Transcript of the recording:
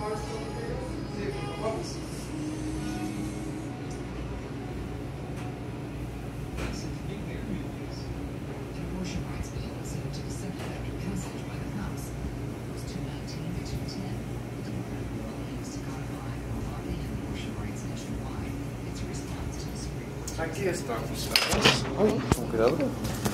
Abortion rights bill submitted to the Senate after passage by the House. It was 219 to 210. The Democratic bill aims to codify or lock in abortion rights nationwide. It's a response to the Supreme Court. Aquí estamos. Con cuidado.